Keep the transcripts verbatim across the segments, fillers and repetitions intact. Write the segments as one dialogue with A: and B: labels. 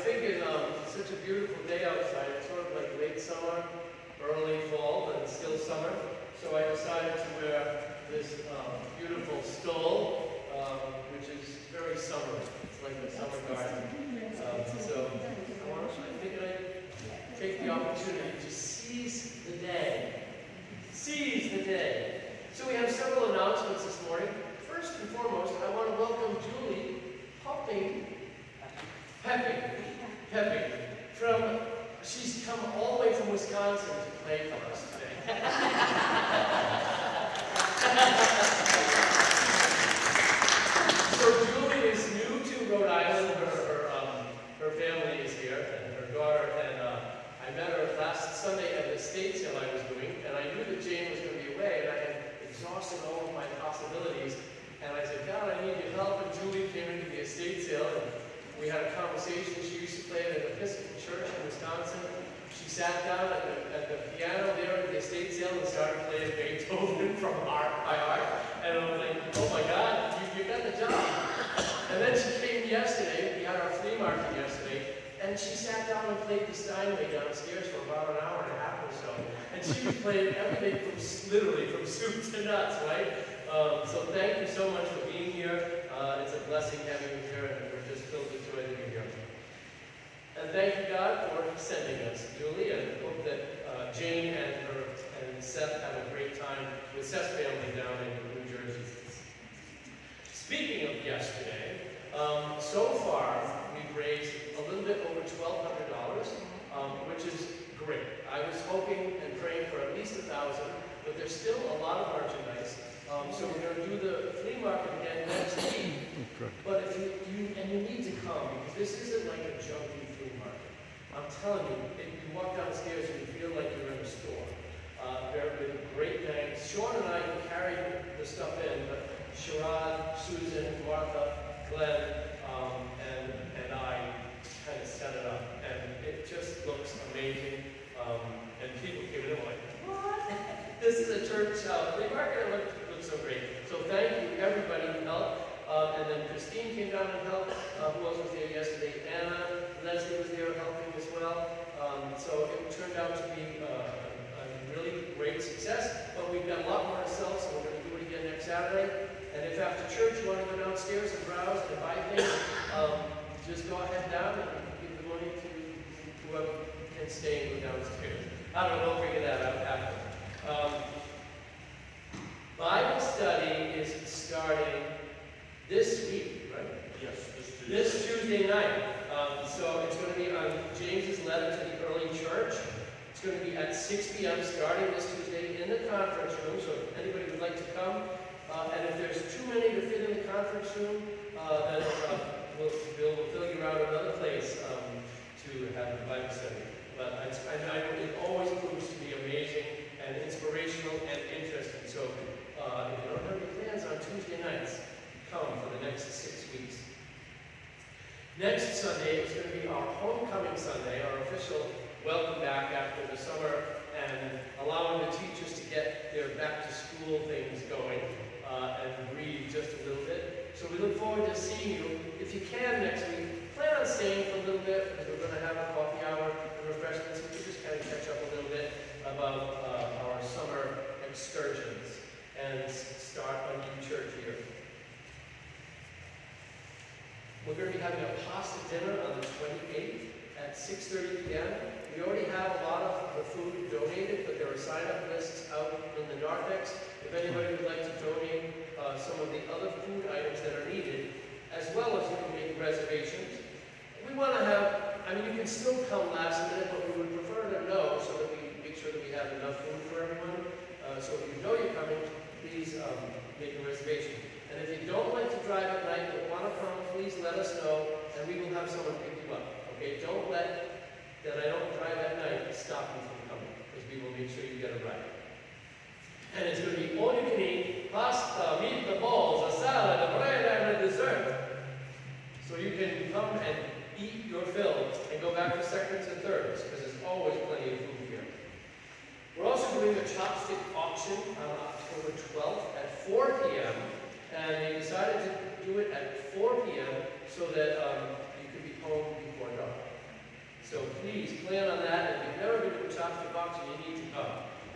A: thinking, um, it's such a beautiful day outside. It's sort of like late summer, early fall, but it's still summer. So I decided to wear this um, beautiful stole, um, which is very summery. It's like a summer garden. Um, so I want to, I think I'd take the opportunity to seize the day. Seize the day. So we have several announcements this morning. First and foremost, I want to welcome Julie Poepping. Poepping. Poepping. From, she's come all the way from Wisconsin to play for us today. So Julie is new to Rhode Island. Her, her, um, her family is here, and her daughter, and uh, I met her last Sunday at the estate sale I was doing, and I knew that Jane was going to be away, and I had exhausted all of my possibilities, and I said, God, I need your help, and Julie came into the estate sale, and we had a conversation. She used to play at an Episcopal church in Wisconsin. She sat down at the, at the piano there at the estate sale and started playing Beethoven from art by art. And I was like, oh my God, you, you got the job. And then she came yesterday. We had our flea market yesterday. And she sat down and played the Steinway downstairs for about an hour and a half or so. And she was playing everything from, literally from soup to nuts, right? Um, so thank you so much for being here. Uh, it's a blessing having you here, and we're just filled with joy to be here. And thank you, God, for sending us, Julie, and hope that uh, Jane and her and Seth have a great time with Seth's family down in New Jersey. Speaking of yesterday, um, so far we've raised a little bit over twelve hundred dollars, um, which is great. I was hoping and praying for at least a thousand, but there's still a lot of merchandise. Um, so we're going to do the flea market again next week. But if you, you and you need to come, because this isn't like a junky flea market. I'm telling you, if you walk downstairs and you feel like you're in a store. Uh, there have been great things. Sean and I carried the stuff in, but Sherrod, Susan, Martha, Glenn, um, and and I kind of set it up, and it just looks amazing. Um, and people came in and were like, "What? This is a church uh, flea market." It looks, looks so great. So thank you, everybody who helped. Uh, and then Christine came down and helped. Uh, who else was there yesterday? Anna, Leslie was there helping as well. Um, so it turned out to be uh, a, a really great success. But we've got a lot more to sell, so we're going to do it again next Saturday. And if after church you want to go downstairs and browse and buy things, um, just go ahead down and give the money to whoever can stay and go downstairs. I don't know, figure that out after. Um, Bible study is starting this week, right?
B: Yes, this Tuesday.
A: This Tuesday night. Um, so it's going to be on James's letter to the early church. It's going to be at six p m starting this Tuesday in the conference room. So if anybody would like to come, uh, and if there's too many to fit in the conference room, uh, then uh, we'll, we'll fill you out another place um, to have the Bible study. But I, I know it always proves to be amazing and inspirational and interesting. So uh, if you don't have any plans on Tuesday nights, come for the next six weeks. Next Sunday is going to be our homecoming Sunday, our official welcome back after the summer and allowing the teachers to get their back to school things going uh, and breathe just a little bit. So we look forward to seeing you. If you can next week, plan on staying for a little bit because we're going to have a coffee hour and refreshments. We can just kind of catch up a little bit about uh, our summer excursions and start a new church here. We're going to be having a pasta dinner on the twenty-eighth at six thirty p m We already have a lot of the food donated, but there are sign-up lists out in the narthex. If anybody would like to donate uh, some of the other food items that are needed, as well as you can make reservations. We want to have, I mean, you can still come last minute, but we would prefer to know so that we make sure that we have enough food for everyone. Uh, so if you know you're coming, please um, make a reservation. And if you don't like to drive at night but want to come, please let us know, and we will have someone pick you up. Okay? Don't let that I don't drive at night stop you from coming, because we will make sure you get a ride. And it's going to be all you can eat: pasta, meatballs, a salad, a bread, and a dessert. So you can come and eat your fill and go back for seconds and thirds, because there's always plenty of food here. We're also doing a chopstick auction on October twelfth at four p m And they decided to do it at four p m so that um, you could be home before dark.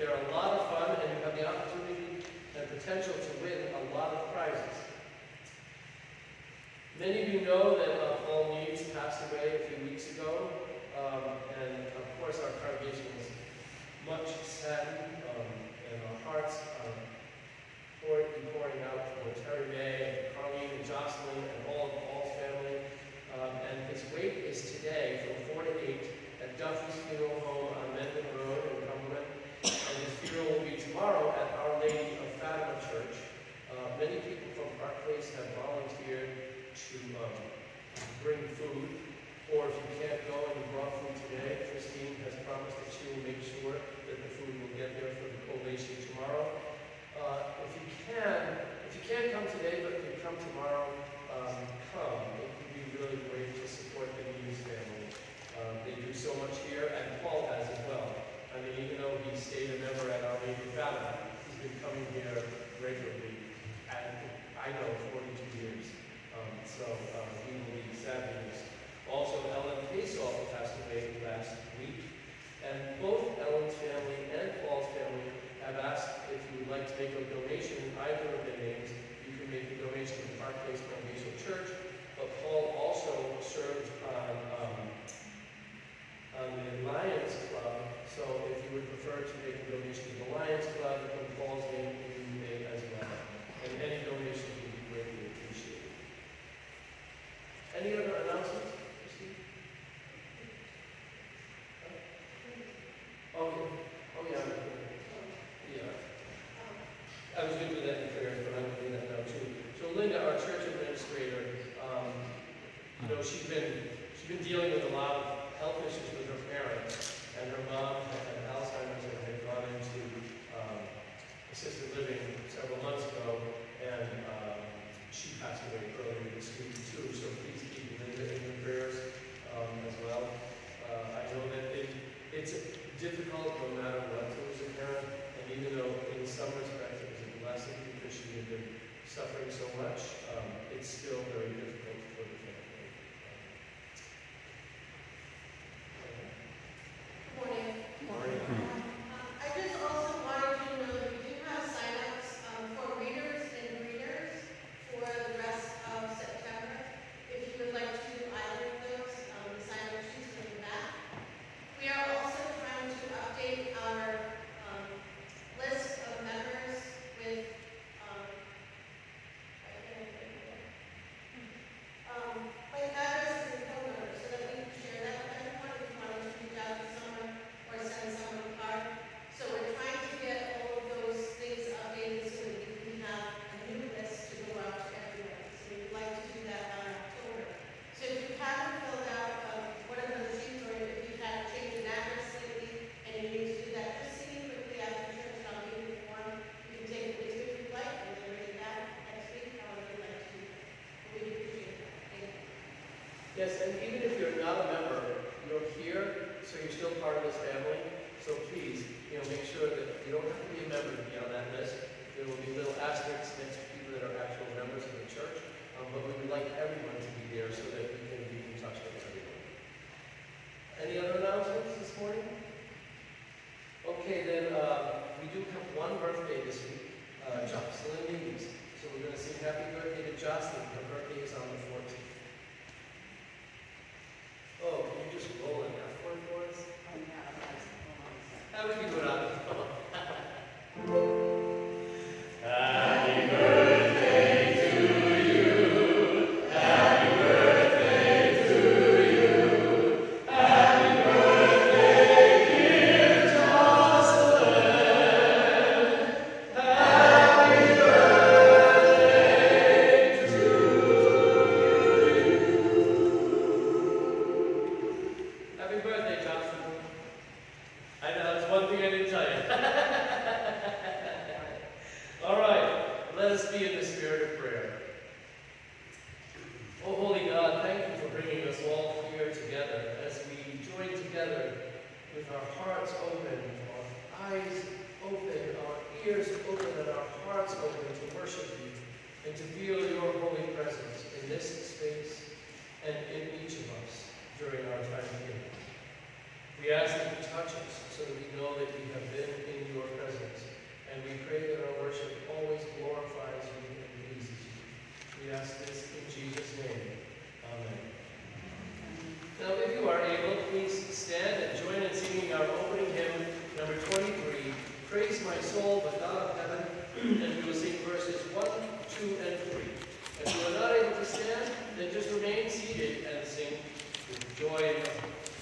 A: They're a lot of fun, and you have the opportunity and potential to win a lot of prizes. Many of you know that uh, Paul Needs passed away a few weeks ago, um, and of course our congregation was much saddened, um, and our hearts are pouring, pouring out for Terry May, and Carlene, and Jocelyn, and all of Paul's family. Um, and his wake is today from four to eight at Duffy's Funeral Home on Mendon Road in Cumberland, and his funeral will be tomorrow at Our Lady of Fatima Church. Uh, many people from Park Place have volunteered to um, bring food, or if you can't go and you brought food today, Christine has promised that she will make sure that the food will get there for the collation tomorrow. Uh, if you can, if you can't come today, but if you come tomorrow, um, come. It would be really great to support the News family. Uh, they do so much here, and Paul has as well. I mean, even though he stayed a member at Our Lady of Fatima, he's been coming here regularly, and I know forty-two years. Um, so uh, he will be sadly missed. Also, Ellen Pasoff passed away last week, and both Ellen's family and Paul's family have asked if you would like to make a donation in either of their names. You can make a donation to Park Place Congregational Church, but Paul also served on, um, on the Lions Club, so if you would prefer to make a donation to the Lions Club, in Paul's name, you may as well. And any donation would be greatly appreciated. Any other announcements? Oh, yeah. Oh, yeah. Yeah. I was good with that in prayers, but I'm going to do that now too. So Linda, our church administrator, um, you know, she's been she's been dealing with a lot of health issues with her parents, and her mom had Alzheimer's and had gone into um, assisted living several months ago, and um, she passed away earlier this week too. So please keep Linda in your prayers um, as well. Uh, I know that it, it's difficult no matter what to lose a parent, and even though in some respects it was a blessing because she had been suffering so much, um, it's still very difficult for the family.
B: Good morning.
A: Good morning.
B: Um, I just also wanted you to know that we do have sign-ups um, for readers and greeters for the rest of September. If you would like to do either of those, um, the sign-up sheets are in the back. We are also trying to update our um, list of members with um, um, like addresses and phone numbers so that we can share that with everyone if you wanted to reach out to someone or send someone a card. So we're trying to get all of those things updated so that we can have a new list to go out to everyone. So we'd like to do that by October. So if you haven't filled out um, one of those sheets, or if you've had to change an address lately and you need to do that, just see me quickly after church and I'll give you the form. You can take it with you if you'd like and then bring it back next week, however you'd like to do that. We appreciate that. Thank you.
A: Yes, and even if you're not a member, you're here, so you're still part of this family. So please, you know, make sure that you don't have to be a member to be on that list. There will be little asterisks next to people that are actual members of the church, um, but we would like everyone to be there so that we can be in touch with everyone. Any other announcements this morning? Okay, then uh, we do have one birthday this week, uh, Jocelyn Neves. So we're going to sing happy birthday to Jocelyn. Her birthday is on the fourteenth. Oh, can you just roll an F word for us? How would you do it on the phone? Happy birthday to you. Happy birthday to you. Happy birthday, dear Jocelyn. Happy birthday to you. Happy birthday, Jocelyn. I know, that's one thing I didn't tell you. All right, let us be in the spirit of prayer. Oh, Holy God, thank you for bringing us all here together as we join together with our hearts open, our eyes open, our ears open, and our hearts open to worship you and to feel your holy presence in this space and in each of us during our time here. We ask that you touch us so that we know that we have been in your presence. And we pray that our worship always glorifies you and pleases you. We ask this in Jesus' name. Amen. Now, if you are able, please stand and join in singing our opening hymn, number twenty-three, Praise My Soul, the God of Heaven, and we will sing verses one, two, and three. If you are not able to stand, then just remain seated and sing with joy and love.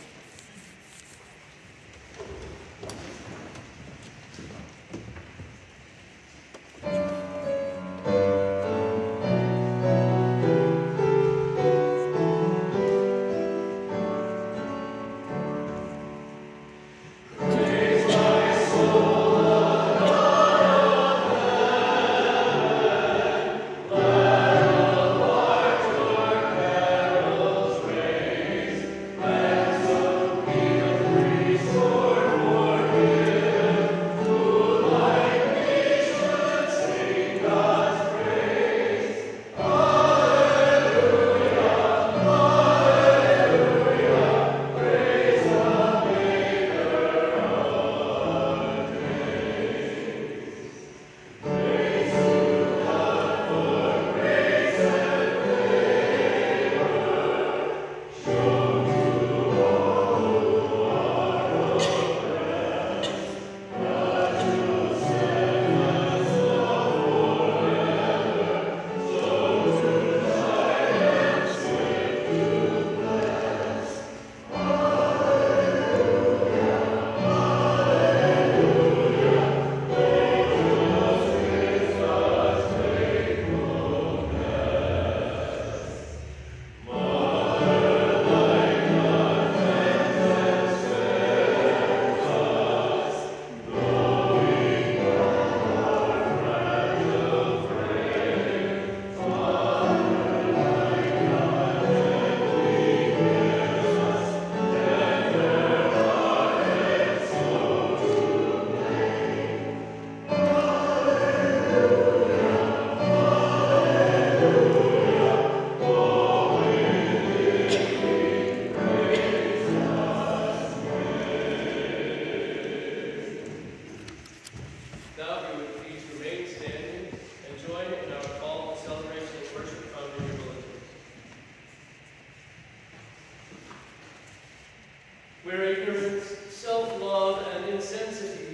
A: Where ignorance, self-love, and insensity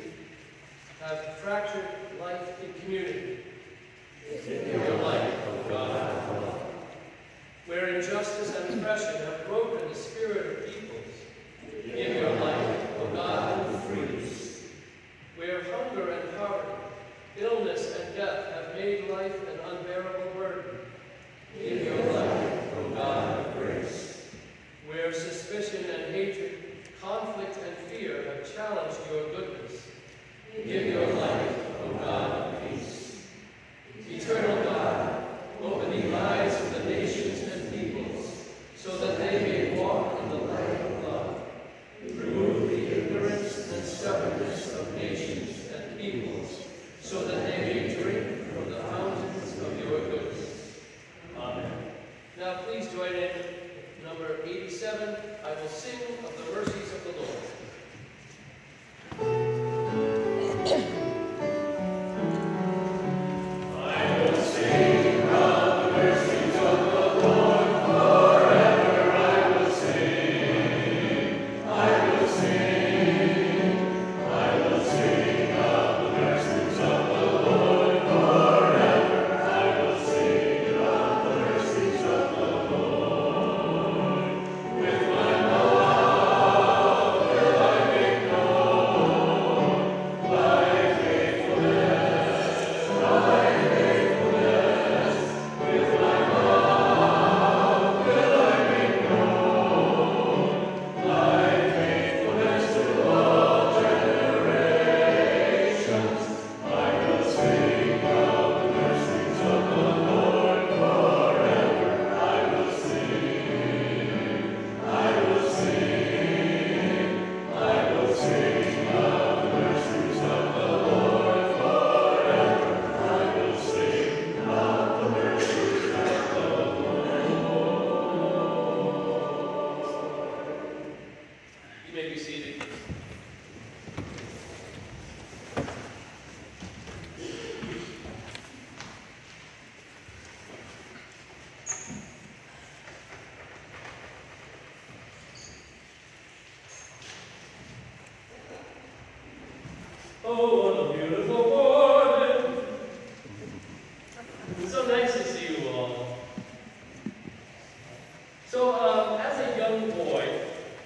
A: have fractured life in community, give your light, O God. Where injustice and oppression have broken the spirit of peoples, give your light, O God, who frees. Where hunger and poverty, illness and death have made life an unbearable burden, give your light, O God of grace. Where suspicion and hatred, conflict and fear have challenged your goodness, give your light, O God of peace. Eternal God, open the eyes of the nations and peoples, so that they may walk in the light may be seated. Oh, what a beautiful morning! It's so nice to see you all. So, um, as a young boy,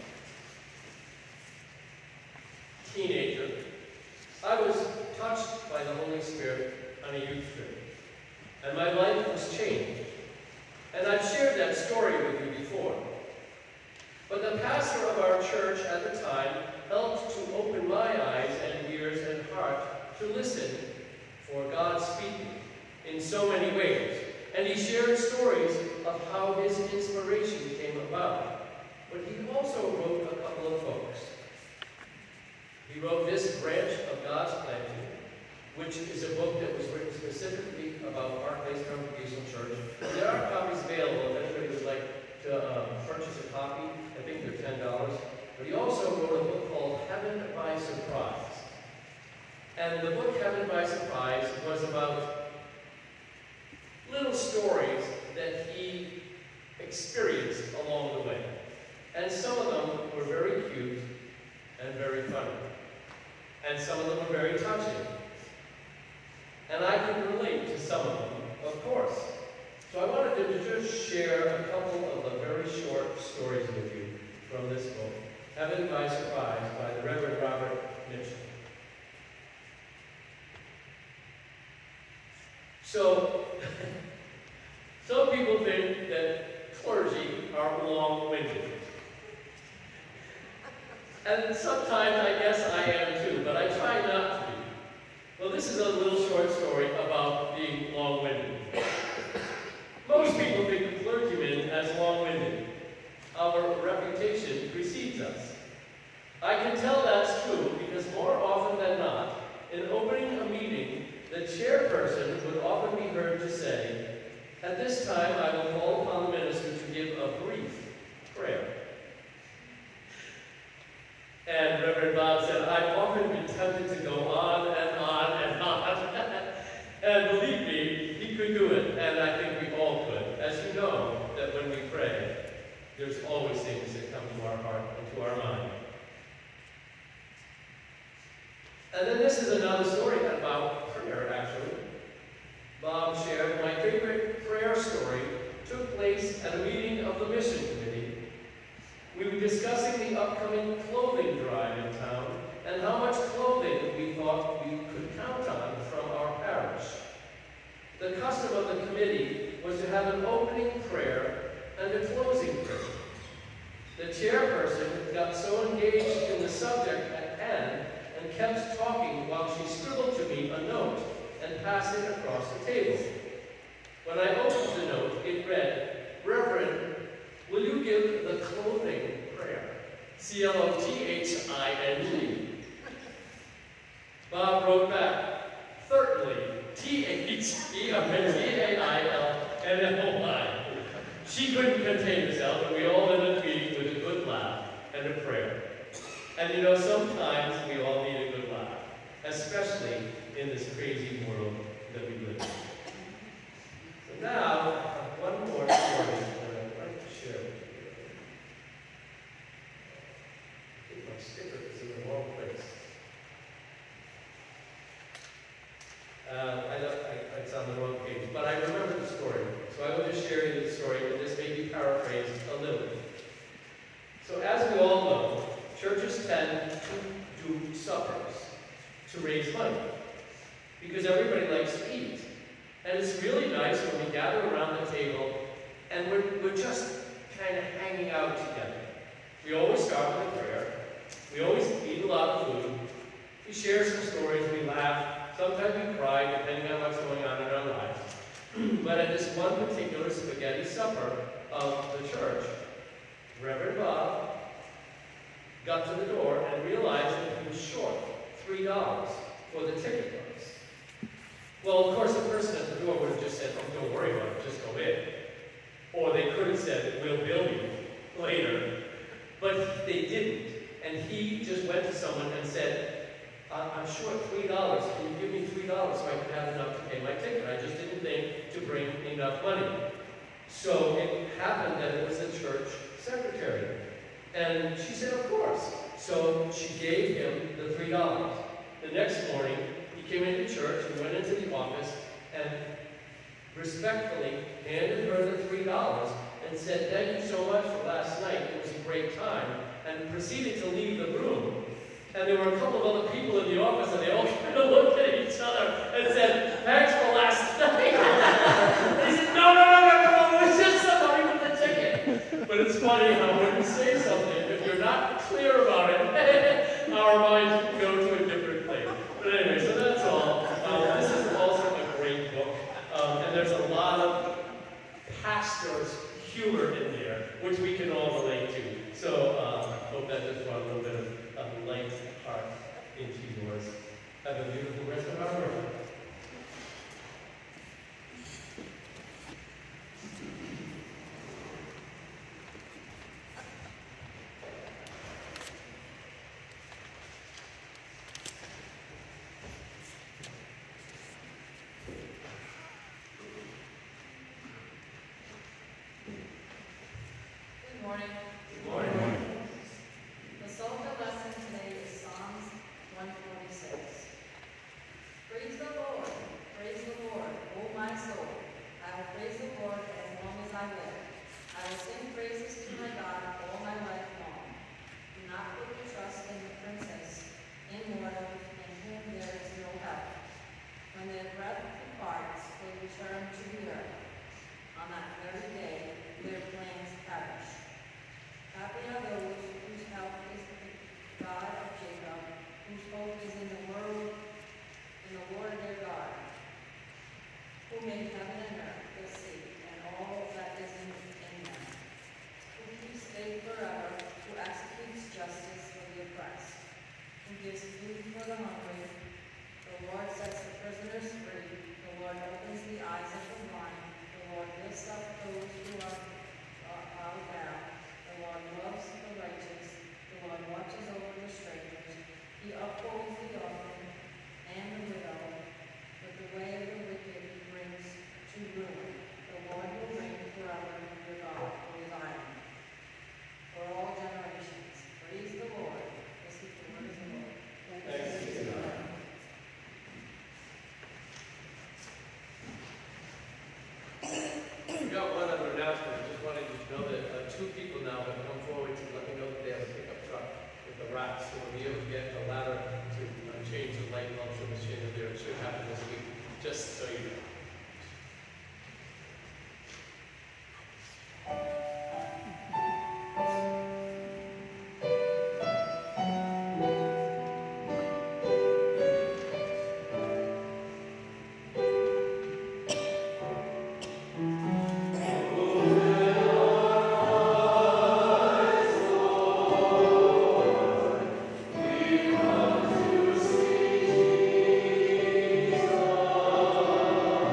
A: teenager, I was touched by the Holy Spirit on a youth trip, and my life was changed. And I've shared that story with you before. But the pastor of our church at the time helped to open my eyes and ears and heart to listen for God speaking in so many ways. And he shared stories of how his inspiration came about. But he also wrote a couple of books. He wrote this branch of God's planting, which is a book that was written specifically about Park Place Congregational Church. And there are copies available if anybody would like to uh, purchase a copy. I think they're ten dollars. But he also wrote a book called Heaven by Surprise. And the book Heaven by Surprise was about little stories that he experienced along the way. And some of them were very cute and very funny. And some of them were very touching. And I could relate to some of them, of course. So I wanted to just share a couple of the very short stories with you from this book, Heaven by Surprise, by the Reverend Robert Mitchell. So, some people think that clergy are long-winded. And sometimes I guess I am too, but I try not to be. Well, this is a little short story about being long-winded. Most people think of clergymen as long-winded. Our reputation precedes us. I can tell that's true because more often than not, in opening a meeting, the chairperson would often be heard to say, "At this time, I will call upon the minister to give a brief prayer." And Reverend Bob said, "I've often been tempted to go on and on and on." And believe me, he could do it, and I think we all could. As you know, that when we pray, there's always things that come to our heart and to our mind. And then this is another story about prayer, actually. Bob shared, "My favorite prayer story took place at a meeting of the mission committee. We were discussing the upcoming clothing drive in town and how much clothing we thought we could count on from our parish. The custom of the committee was to have an opening prayer and a closing prayer. The chairperson got so engaged in the subject at hand and kept talking while she scribbled to me a note and passed it across the table. When I opened the note, it read, 'Reverend, will you give the clothing prayer?' C L O T H I N G. Bob wrote back, 'Certainly, T H E R T A I L N O Y. She couldn't contain herself, and we all ended up meeting with a good laugh and a prayer. And you know, sometimes we all need a good laugh, especially in this crazy world that we live in. So now, one more story that I'd like to share with you. I think my sticker is in the wrong place. Uh, I don't, I, it's on the wrong page, but I remember the story. So I will just share you the story, and this may be paraphrased a little. So as we all know, churches tend to do suppers to raise money because everybody likes to eat. And it's really nice when we gather around the table and we're, we're just kind of hanging out together. We always start with a prayer. We always eat a lot of food. We share some stories, we laugh. Sometimes we cry, depending on what's going on in our lives. But at this one particular spaghetti supper of the church, Reverend Bob got to the door and realized that he was short three dollars for the ticket price. Well, of course, the person at the door would have just said, "Oh, don't worry about it, just go in." Or they could have said, "We'll bill you later." But they didn't. And I'm short three dollars. Can you give me three dollars so I can have enough to pay my ticket? I just didn't think to bring enough money. So it happened that it was the church secretary. And she said, of course. So she gave him the three dollars. The next morning, he came into church and went into the office and respectfully handed her the three dollars and said, thank you so much for last night. It was a great time. And proceeded to leave the room. And there were a couple of other people in the office, and they all kind of looked at each other and said, thanks for last night. And he said, no, no, no, no, no, it was just somebody with the ticket. But it's funny how when you say something, if you're not clear about it, our minds go to a different place. But anyway, so that's all. Um, this is also a great book. Um, and there's a lot of pastor's humor in there, which we can all relate to. So I um, hope that just brought a little bit of, of light heart into yours. Have a beautiful rest of our work.
B: Good morning.
A: Good morning.
B: The Psalter lesson today is Psalms one forty-six. Praise the Lord, praise the Lord, O my soul. I will praise the Lord as long as I live. I will sing praises to my God all my life long. Do not put your trust in the princess, in mortal, in whom there is no help. When their breath departs, they return to the earth. On that very day, their plans perish. Happy are those whose help is the God of Jacob, whose hope is in the world, in the Lord their God, who made heaven and earth, the sea, and all that is in, in them, who keeps faith forever, who executes justice for the oppressed, who gives food for the hungry. The Lord sets the prisoners free. The Lord opens the eyes of the blind. The Lord lifts up those who are bowed down. The Lord loves the righteous. The Lord watches over the strangers. He upholds the orphan and the widow, but the way of the wicked he brings to ruin. The Lord will reign forever, your God, O Zion, for all generations. Praise the Lord. This is the word of the Lord.
A: Thanks be to God. We got one other announcement. I just wanted you to know that uh, two people now have come forward to let me know that they have a pickup truck with the racks, so we'll be able to get a ladder to uh, change the light bulbs from the chandelier. It should happen this week, just so you know.
C: Come to see Jesus.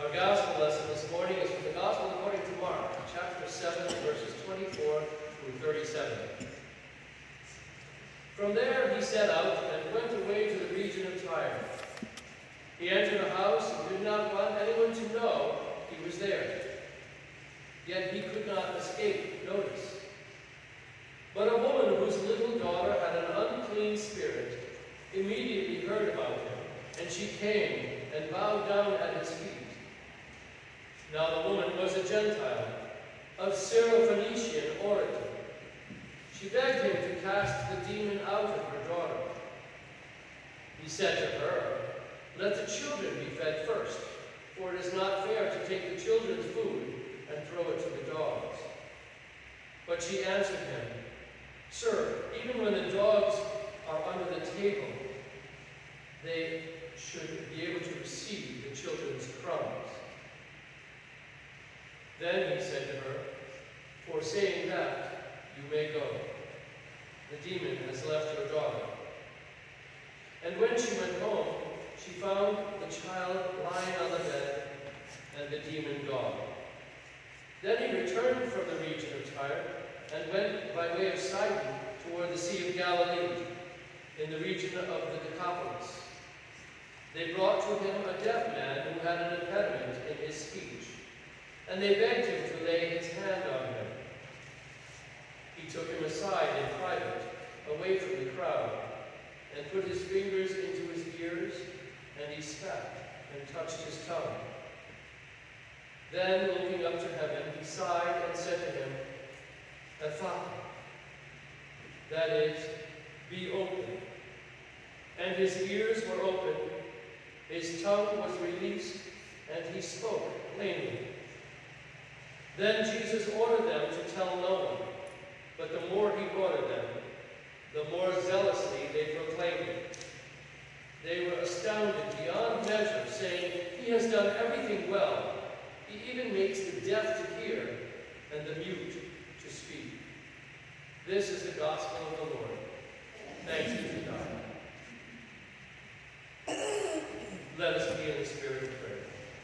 A: Our gospel lesson this morning is from the Gospel according to Mark, chapter seven, verses twenty-four through thirty-seven. From there he set out and went away to the region of Tyre. He entered a house and did not want anyone to know he was there. Yet he could not escape notice. But a woman whose little daughter had an unclean spirit immediately heard about him, and she came and bowed down at his feet. Now the woman was a Gentile, of Syrophoenician origin. She begged him to cast the demon out of her daughter. He said to her, "Let the children be fed first, for it is not fair to take the children's food and throw it to the dogs." But she answered him, "Sir, even when the dogs are under the table, they should be able to receive the children's crumbs." Then he said to her, "For saying that, you may go. The demon has left your daughter." And when she went home, she found the child lying on the bed and the demon gone. Then he returned from the region of Tyre and went by way of Sidon toward the Sea of Galilee, in the region of the Decapolis. They brought to him a deaf man who had an impediment in his speech, and they begged him to lay his hand on him. He took him aside in private, away from the crowd, and put his fingers into his ears, and he spat and touched his tongue. Then, looking up to heaven, he sighed and said to him, "Ephphatha," that is, "Be open." And his ears were opened, his tongue was released, and he spoke plainly. Then Jesus ordered them to tell no one, but the more he ordered them, the more zealously they proclaimed it. They were astounded beyond measure, saying, "He has done everything well. He even makes the deaf to hear and the mute to speak." This is the gospel of the Lord. Thanks be to God. Let us be in the spirit of prayer.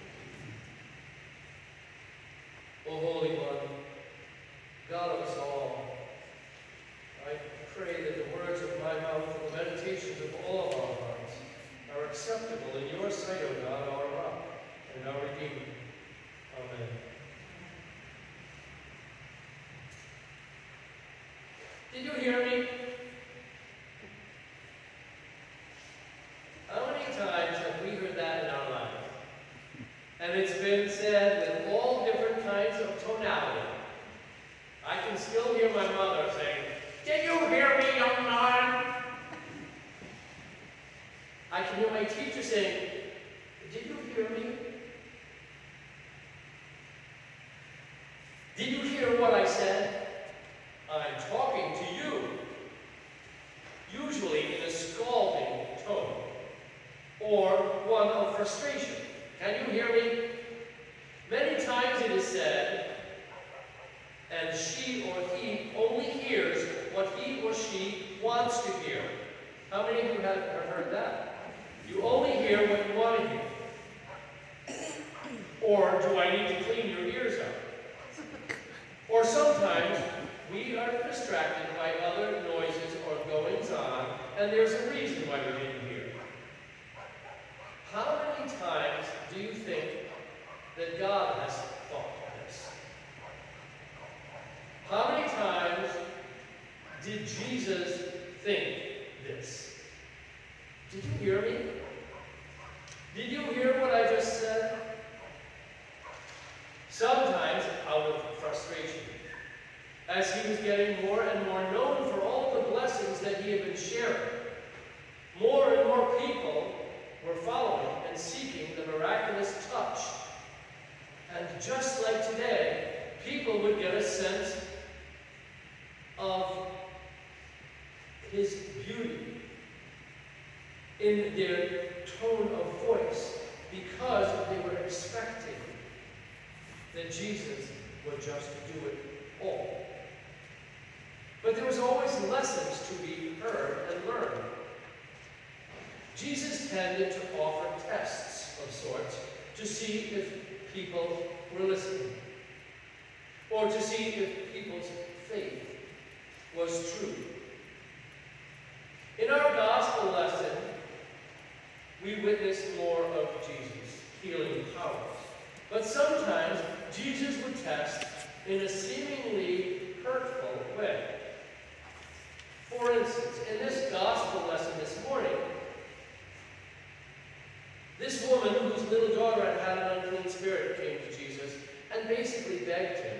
A: O Holy One, God of us all, I pray that the words of my mouth and the meditations of all of our hearts are acceptable in your sight, O God, our rock and our Redeemer. Amen. Did you hear me? How many times have we heard that in our life? And it's been said with all different kinds of tonality. I can still hear my mother saying, "Did you hear me, young man?" I can hear my teacher saying, "Did you hear me? Did you hear what I said? I'm talking to you." Usually in a scalding tone, or one of frustration. Can you hear me? Many times it is said, and she or he only hears what he or she wants to hear. How many of you have heard that? You only hear what you want to hear. Or do I need to clean your ears out? Or sometimes we are distracted by other noises or goings on, and there's a reason why we didn't hear. How many times do you think that God has thought this? How many times did Jesus think this? Did you hear me? Did you hear what I just said? Sometimes out of frustration, as he was getting more and more known for all the blessings that he had been sharing. More and more people were following and seeking the miraculous touch. And just like today, people would get a sense of his beauty in their tone of voice, because they were expecting that Jesus would just do it all. But there was always lessons to be heard and learned. Jesus tended to offer tests of sorts to see if people were listening, or to see if people's faith was true. In our gospel lesson, we witness more of Jesus' healing powers. But sometimes Jesus would test in a seemingly hurtful way. For instance, in this gospel lesson this morning, this woman whose little daughter had had an unclean spirit came to Jesus and basically begged him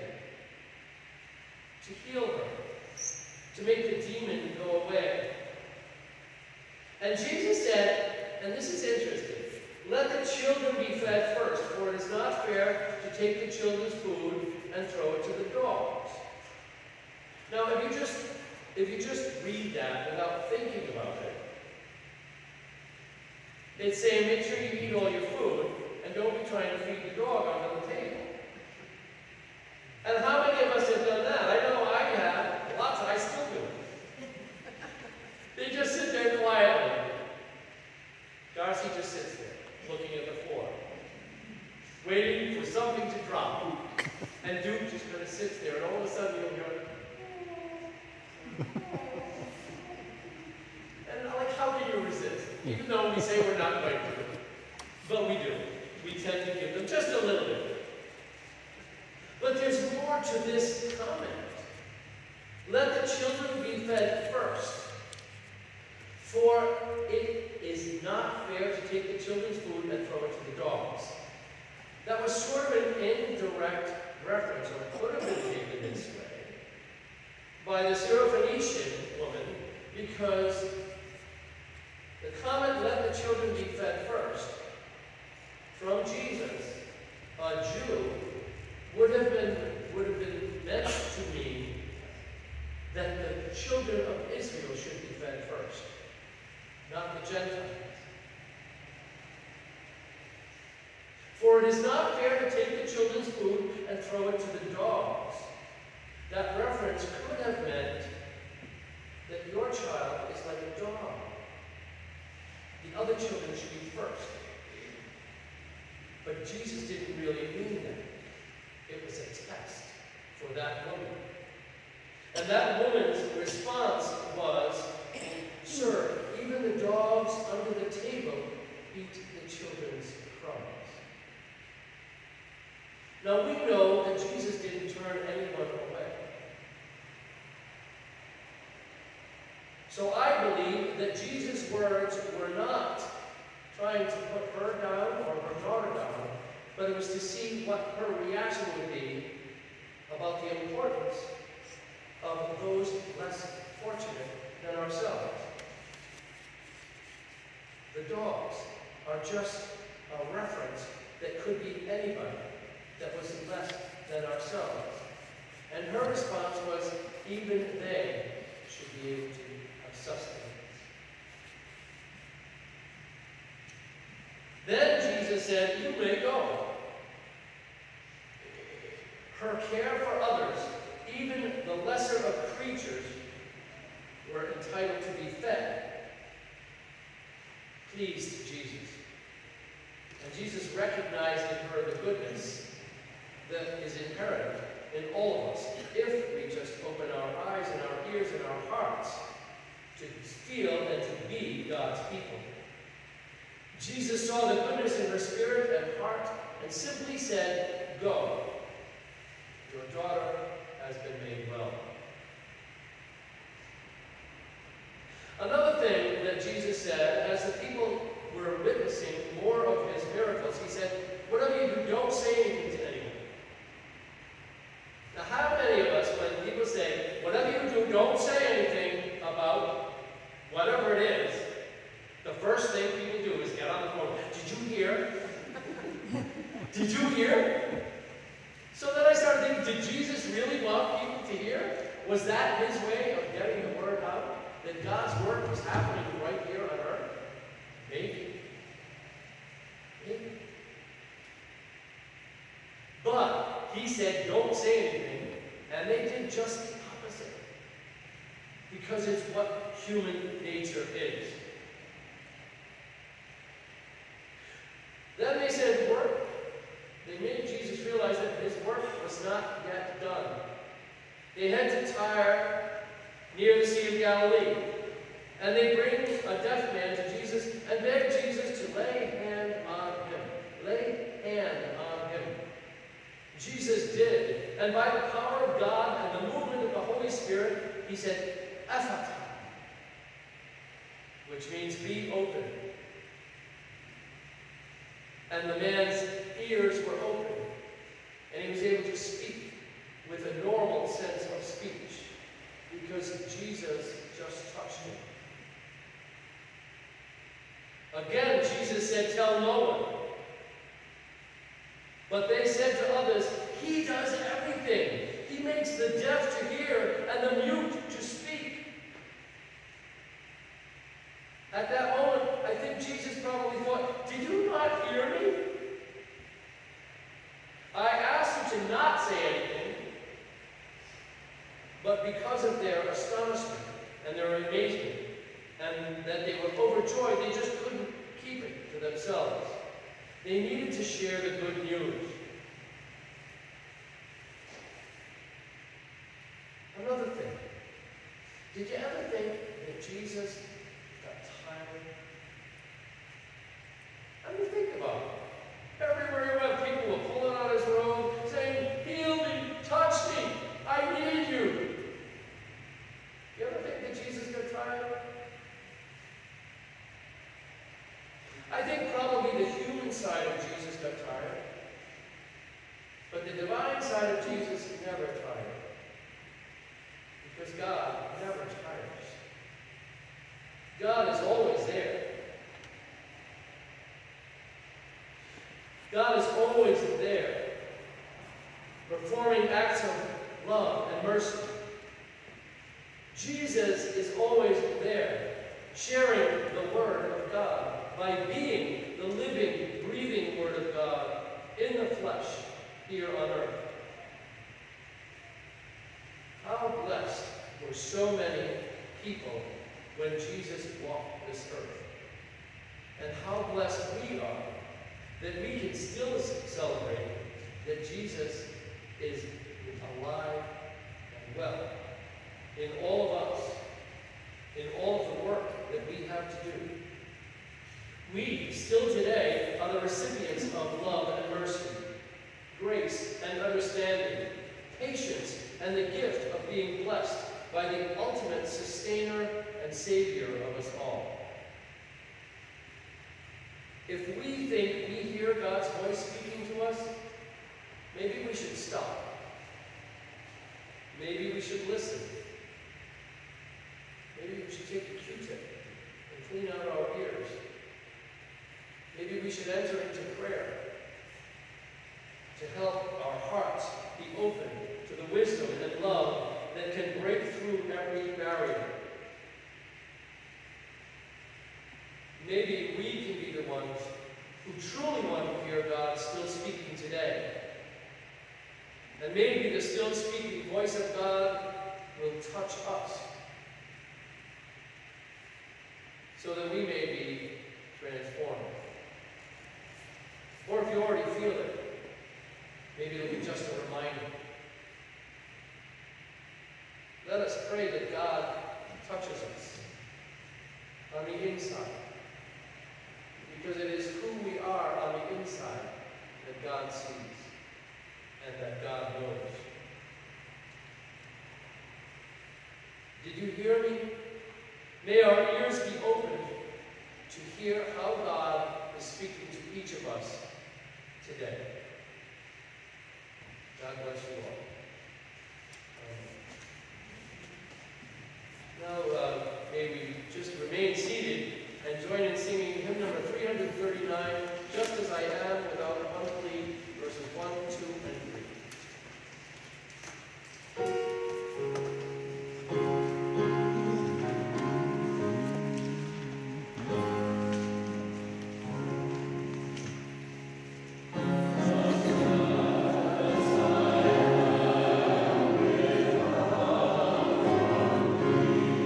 A: to heal her, to make the demon go away. And Jesus said, and this is interesting, "Let the children be fed first, for it is not fair to take the children's food and throw it to the dogs." Now, if you just if you just read that without thinking about it, it's saying make sure you eat all your food and don't be trying to feed the dog under the table. And how many of us have done that? I know I have. Lots, I still do. They just sit there quietly. Darcy just sits there, looking at the floor, waiting for something to drop. And Duke just kind of sits there, and all of a sudden you'll hear, and like, how can you resist? Even though we say we're not going to. But we do. We tend to give them just a little bit. But there's more to this comment. Let the children be fed first. For it is not fair to take the children's food and throw it to the dogs. That was sort of an indirect reference, or could have been taken this way, by the Syrophoenician woman, because the comment, "Let the children be fed first," from Jesus, a Jew, would have been would have been meant to mean that the children of Israel should be fed first, not the Gentiles. For it is not fair to take the children's food and throw it to the dogs. That reference could have meant that your child is like a dog. The other children should be first. But Jesus didn't really mean that. It was a test for that woman. And that woman's response was, "Sir, even the dogs under the table eat the children's crumbs." Now we know that Jesus didn't turn anyone away. So I believe that Jesus' words were not trying to put her down or her daughter down, but it was to see what her reaction would be about the importance of those less fortunate than ourselves. The dogs are just a reference that could be anybody that was less than ourselves. And her response was, even they should be able to have sustenance. Then Jesus said, "You may go." Her care for others, even the lesser of creatures, were entitled to be fed, pleased Jesus. And Jesus recognized in her the goodness that is inherent in all of us, if we just open our eyes and our ears and our hearts to feel and to be God's people. Jesus saw the goodness in her spirit and heart and simply said, "Go. Your daughter has been made well." Another thing that Jesus said, as the people were witnessing more of his miracles, he said, "Whatever you do, don't say anything to anyone." Now, how many of us, when people say, "Whatever you do, don't say anything about whatever it is," the first thing people do is get on the phone. "Did you hear? Did you hear?" So then I started thinking, did Jesus really want people to hear? Was that his way of getting the word out? That God's work was happening right here on earth? Maybe. Maybe. But he said, "Don't say anything," and they did just the opposite. Because it's what human nature is. Then they said, "We're, they made Jesus realize that his work was not yet done. They head to Tyre, near the Sea of Galilee, and they bring a deaf man to Jesus and beg Jesus to lay hand on him. Lay hand on him. Jesus did, and by the power of God and the movement of the Holy Spirit, he said, Ephata, which means be open. And the man's ears were open, and he was able to speak with a normal sense of speech, because Jesus just touched him. Again, Jesus said, tell no one. But they said to others, he does everything. He makes the deaf to hear and the mute to speak. At that moment, I think Jesus probably thought, did you not hear me? I asked you to not say anything, but because of their astonishment and their amazement, and that they were overjoyed, they just couldn't keep it to themselves. They needed to share the good news. Another thing, did you ever think that Jesus got tired? I mean, think about it. Everywhere he went, people were pulling out his robe, saying, heal me, touch me, I need you. You ever think that Jesus got tired? I think probably the human side of Jesus got tired, but the divine side of Jesus never tired, because God never tires. God is always there. God is always there, performing acts of love and mercy. Jesus is always there, sharing the Word of God by being the living, breathing Word of God in the flesh here on earth. How blessed were so many people when Jesus walked this earth. And how blessed we are that we can still celebrate that Jesus is alive and well in all of us, in all of the work that we have to do. We, still today, are the recipients of love and mercy, grace and understanding, patience and the gift of being blessed by the ultimate sustainer and savior of us all. If we think we hear God's voice speaking to us, maybe we should stop. Maybe we should listen. Maybe we should take a Q-tip and clean out our ears. Maybe we should enter into prayer to help our hearts be open to the wisdom and love that can break through every barrier. Maybe we can be the ones who truly want to hear God still speaking today. And maybe the still speaking voice of God will touch us so that we may be transformed. Or if you already feel it, maybe it'll be just a reminder. Let us pray that God touches us on the inside, because it is who we are on the inside that God sees and that God knows. Did you hear me? May our ears be opened to hear how God is speaking to each of us today. God bless you all. Now, uh, may we just remain seated and join in singing hymn number three hundred thirty-nine, Just As I Am, Without One Plea, verses one, two, and three.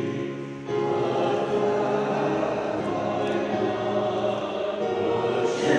C: Yeah.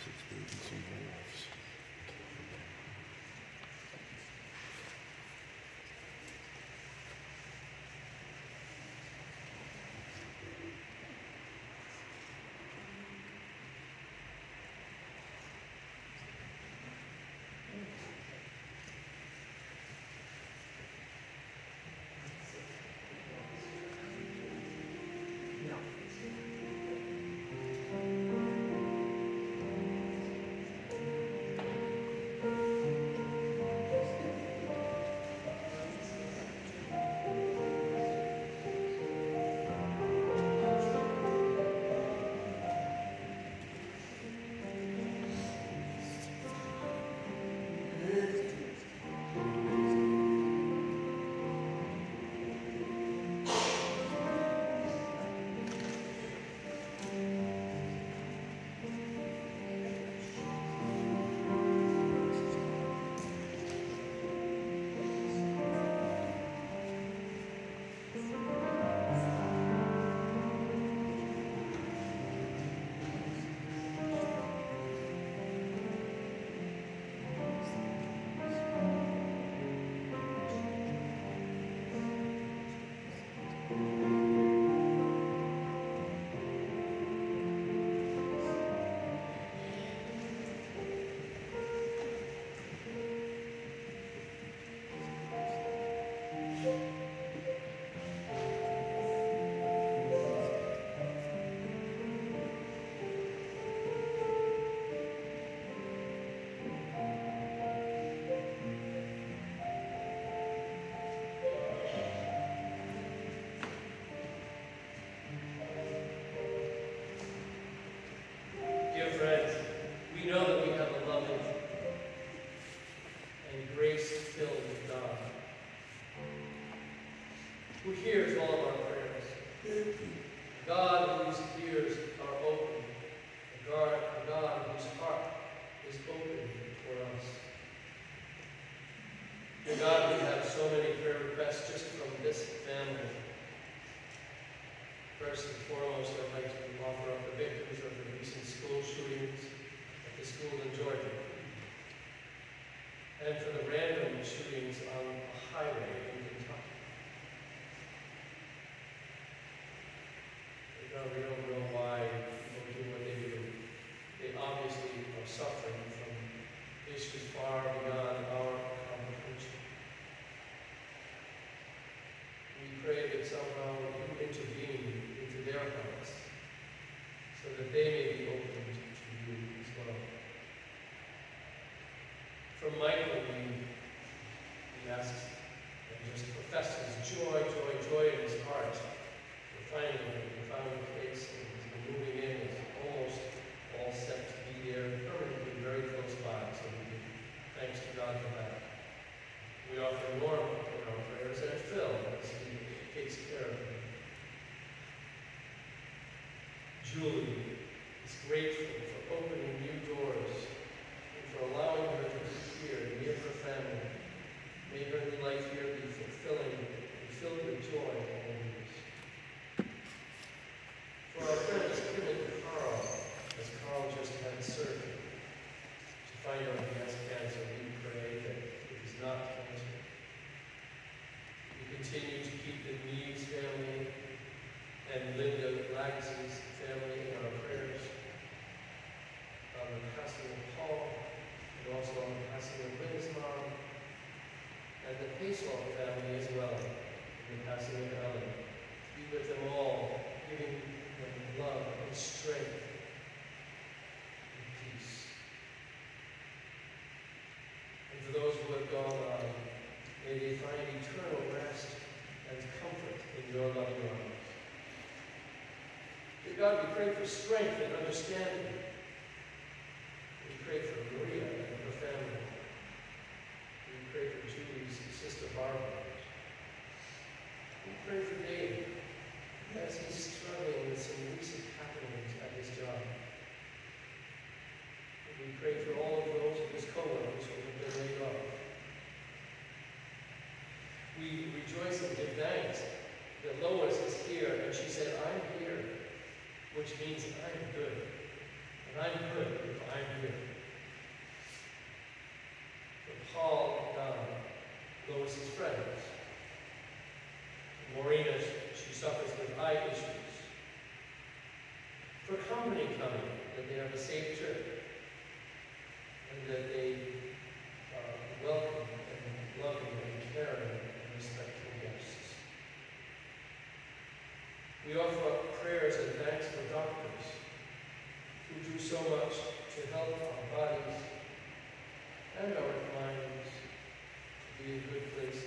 A: who hears all of our prayers. God whose ears are open. A God, a God whose heart is open for us. Dear God, we have so many prayer requests just from this family. First and foremost, I'd like to offer up the victims of the recent school shootings at the school in Georgia, and for the random shootings on a highway in Kentucky. You know, we don't know why people do what they do. They obviously are suffering from issues far beyond our comprehension. We pray that somehow you intervene into their hearts so that they may be open to you as well. From Michael, we, he asks and just professes joy, joy, joy in his heart. We're finding him, we found a place, and he's been moving in, is almost all set to be there permanently very close by, so we give thanks to God for that. We offer Norm in our prayers and Phil as he takes care of him. Julie is grateful for opening new doors and for allowing her to be here near her family. May her new life here be fulfilling and filled with joy always. For our friends Kim and Carl, as Carl just had surgery to find out he has cancer, we pray that it is not cancer. We continue to keep the Neves family and Linda Lags's family in our prayers, on the passing of Paul, and also on the passing of Lynn's mom, and the Paceoff family as well, in the passing of Ellen. Be with them all, giving them love and strength and peace. And for those who have gone on, may they find eternal rest and comfort in your loving arms. Dear God, we pray for strength and understanding. We pray for Maria and her family. We pray for Julie's sister Barbara. We pray for David as he's struggling with some recent happenings at his job. And we pray for all of those of his co-workers who have been laid off. We rejoice and give thanks that Lois is here, and she said, I'm here, which means I'm good. And I'm good if I'm here. For Paul, God, Lois's friends. Maureen, she suffers with eye issues. For company coming, that they have a safe trip, and that they are welcome and loving and caring and respectful guests. We offer up prayers and thanks for doctors who do so much to help our bodies and our minds to be in good places.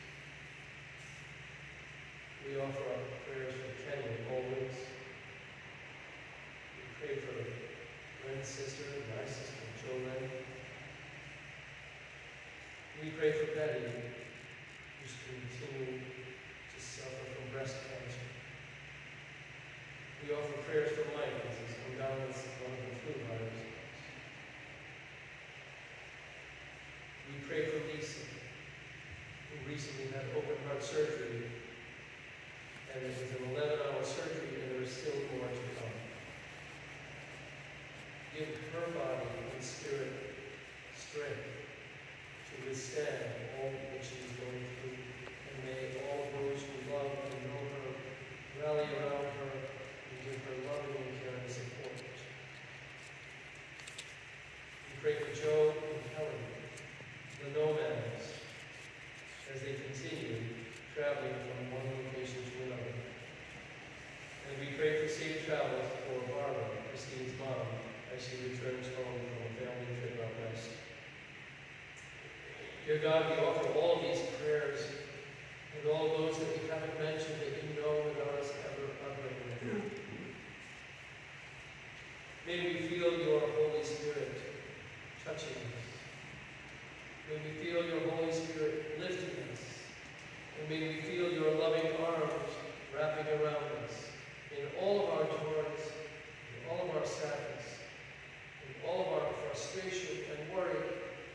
A: We offer up prayers for Kenny always. We pray for Gwen's sister, my sister, Jolene. We pray for Betty, who's continuing to suffer from breast cancer. We offer prayers for Mike as he's come down with one of the flu viruses. We pray for Lisa, who recently had open heart surgery, and it was an eleven hour surgery, and there is still more to come. Give her body and spirit strength to withstand all that she is going through, and may all those who love and know her rally around her and give her loving and caring support. We pray for Joe and Helen, the nomads, as they continue traveling from one location to another. And we pray for safe travels for Barbara, Christine's mom, as she returns home from a family trip out west. Dear God, we offer all these prayers and all those that we haven't mentioned that you know without us ever uttering them. May we feel your Holy Spirit touching us. May we feel your Holy Spirit lifting us. And may we feel your loving arms wrapping around us in all of our joys, in all of our sadness, in all of our frustration and worry,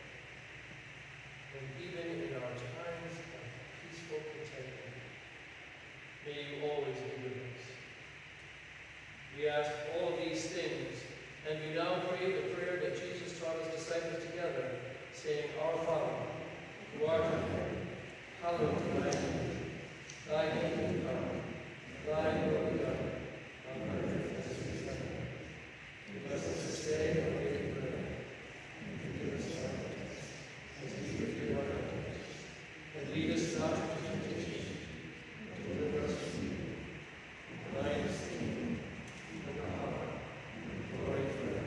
A: and even in our times of peaceful contentment. May you always be with us. We ask all of these things, and we now pray the prayer that Jesus taught his disciples together, saying, Our Father, who art in heaven, hallowed be thy name. Thy kingdom come, thy will be done, on earth as it is in heaven. Give us this day our daily bread, and forgive us our debts, as we forgive our debtors. And lead us not into temptation, but deliver us from evil. For thine is the kingdom, and the power, and the glory forever.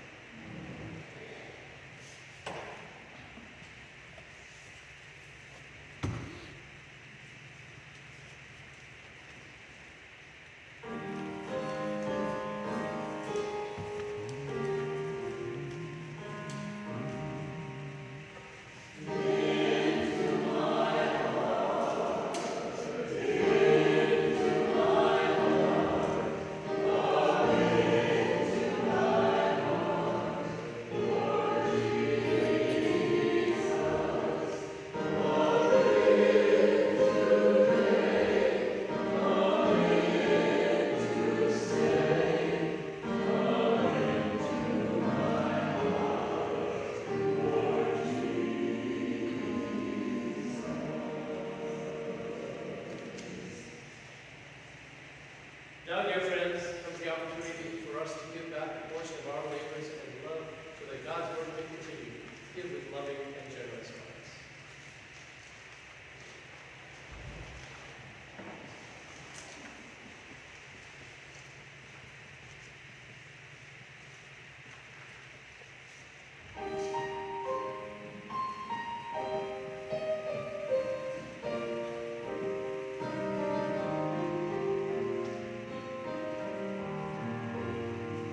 A: Now, dear friends, comes the opportunity for us to give back a portion of our labors and love so that God's word may continue. Give with loving and generous hearts.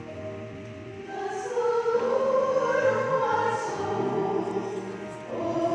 C: Oh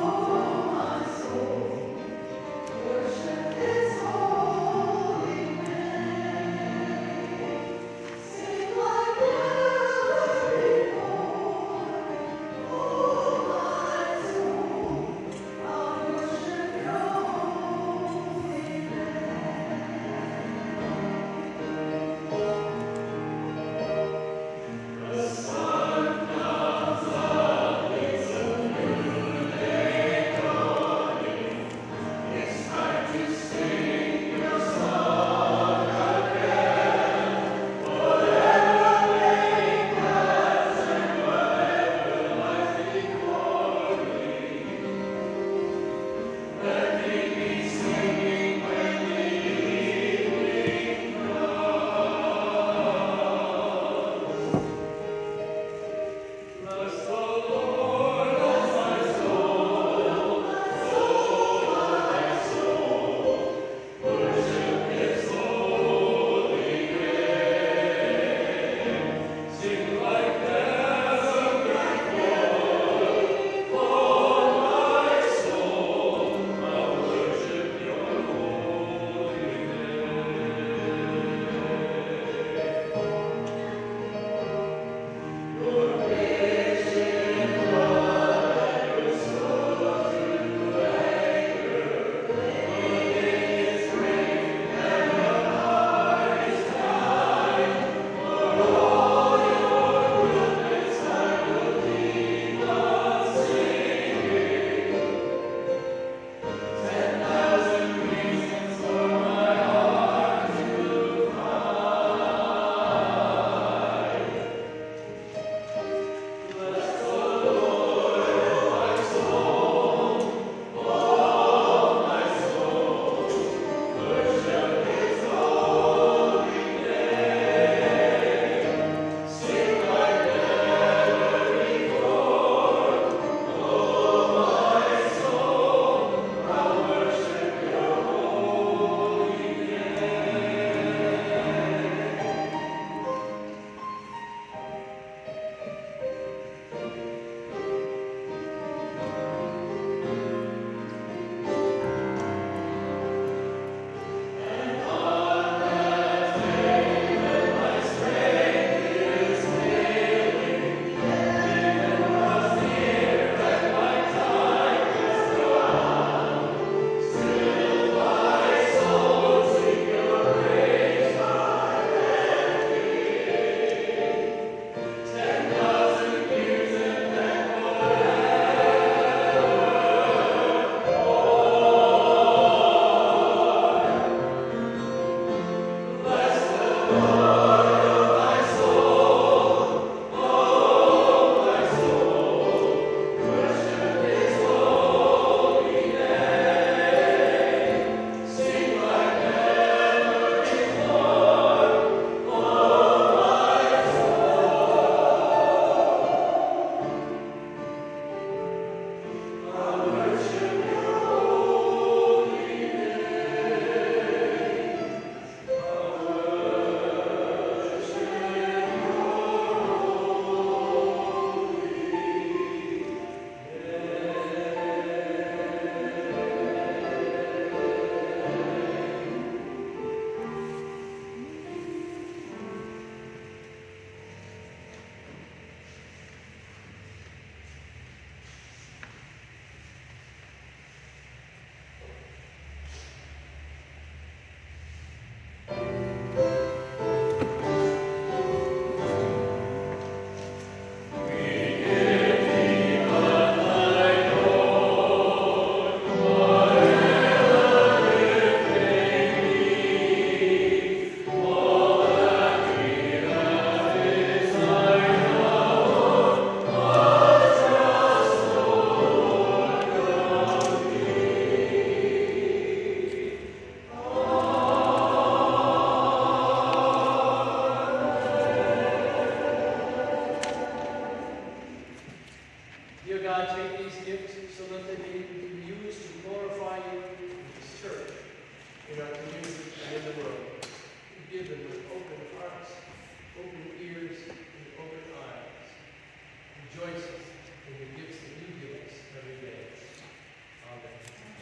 A: given with open hearts, open ears, and open eyes. Rejoice in the gifts that you give us every day. Amen.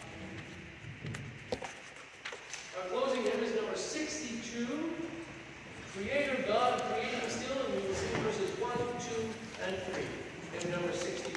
A: Our closing hymn is number sixty-two. Creator God, creating still, and we will sing verses one, two, and three. Hymn number sixty-two.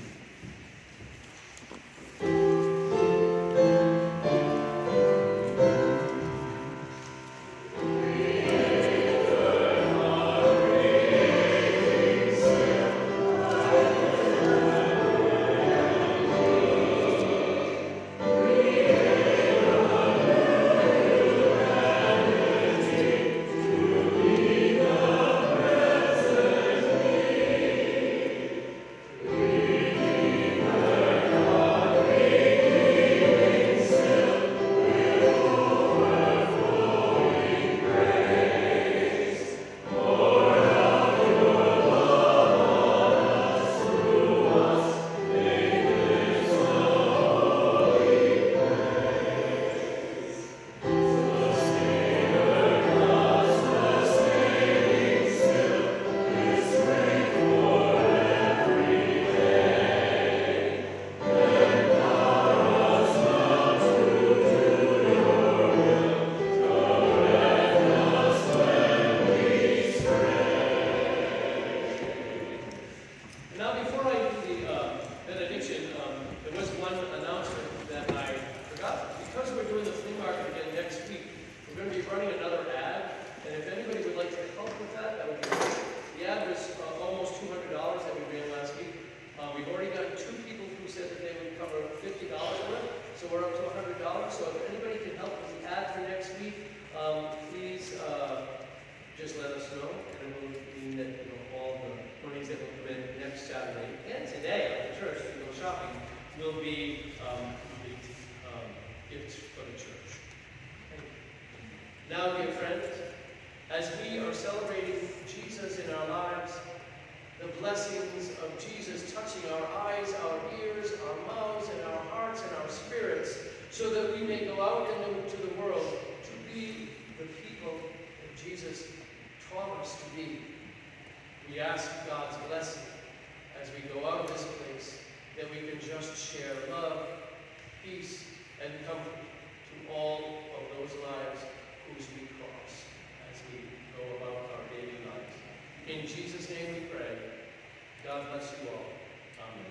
A: Now, dear friends, as we are celebrating Jesus in our lives, the blessings of Jesus touching our eyes, our ears, our mouths, and our hearts and our spirits, so that we may go out into the world to be the people that Jesus taught us to be. We ask God's blessing as we go out of this place, that we can just share love, peace, and comfort to all of those lives whose we cross as we go about our daily lives. In Jesus' name we pray. God bless you all. Amen.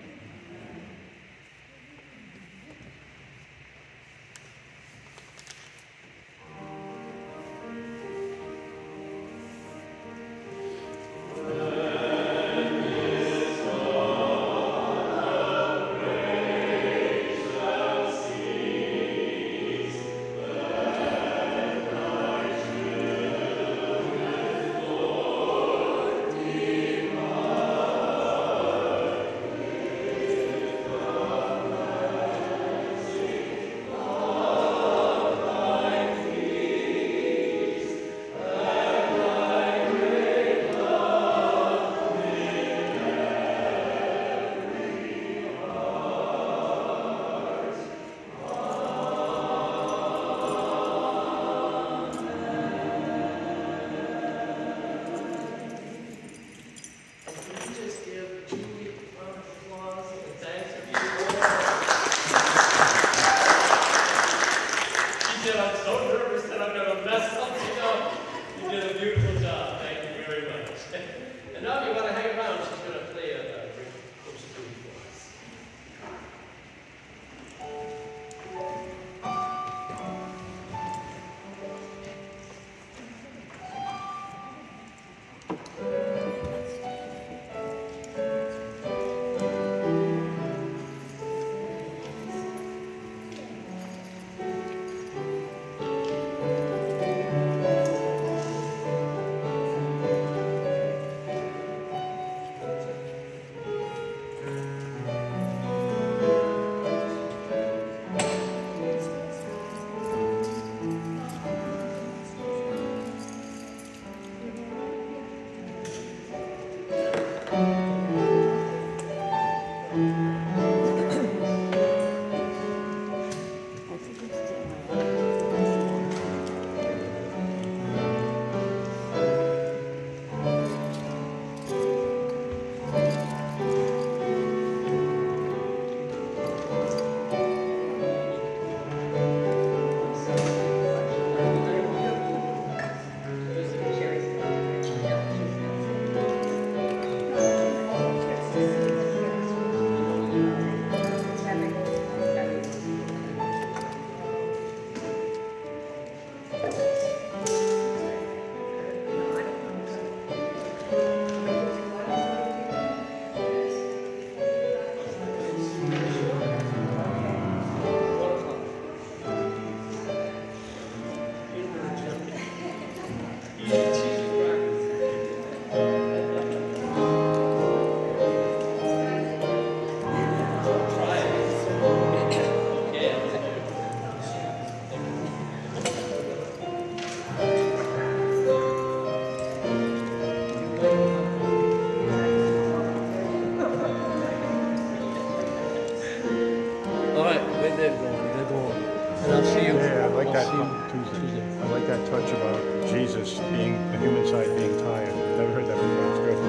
A: Where they're going, they're going. And I'll see you.
C: Yeah, I like
A: I'll
C: that
A: see you
C: Tuesday.
A: Tuesday.
C: I like that touch about Jesus being the human side being tired. Never heard that before. It's good.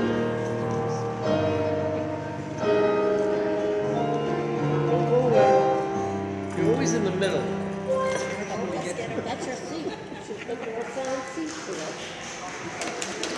A: Don't go away. You're always in the middle.
D: That's your seat. You should pick your assigned seat for it.